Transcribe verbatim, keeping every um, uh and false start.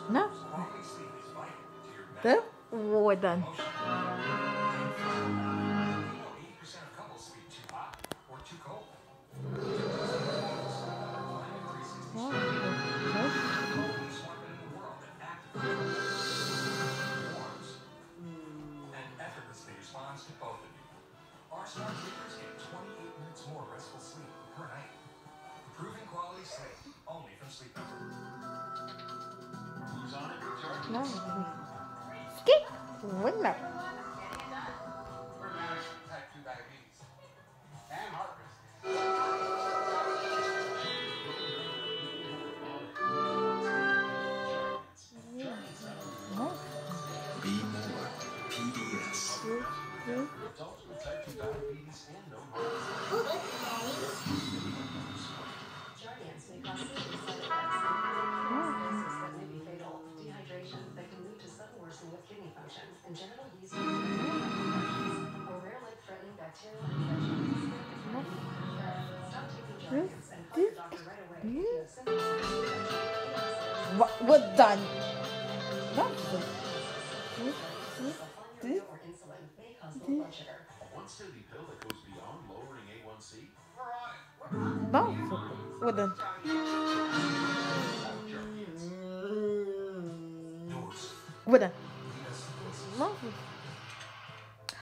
No. There? We're done. No. Skip. Winner. No. Be more. P D S. Jardiance may cause serious side effects, cirrhosis that may be fatal, dehydration that can lead to sudden worsening of kidney function, and genital yeast infections, or rare life-threatening bacterial infections. Stop taking Jardiance and call your doctor right away if you have symptoms of infection. What? We're done. No. Sulfonylurea or insulin may cause low blood sugar. A once-daily pill that goes beyond lowering A one C? No. We're done. We're done.